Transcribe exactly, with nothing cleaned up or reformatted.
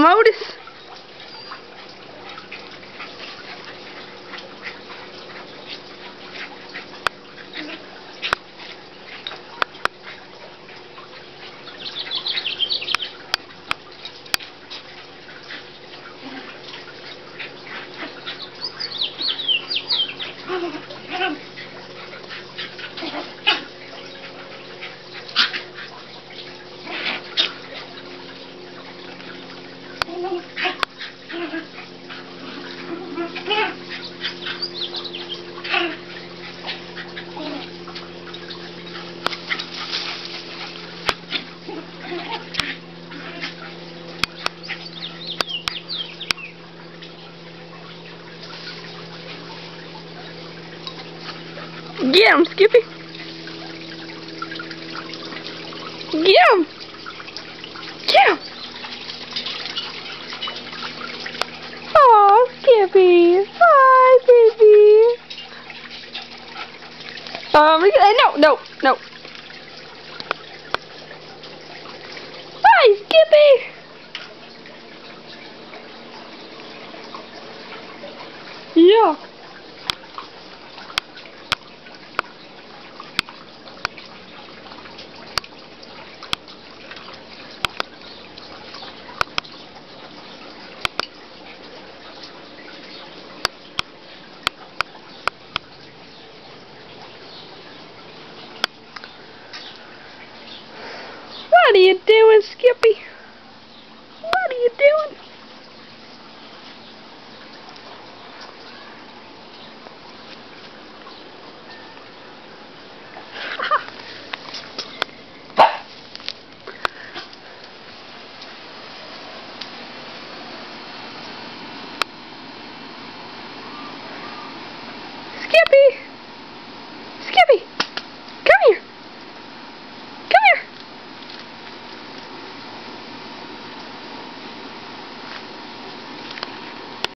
him, Otis. Get him, Skippy. Get him. Get him. Oh, Skippy. Hi, baby. Um, no, no, no. Hi, Skippy. Yeah. What are you doing, Skippy? What are you doing?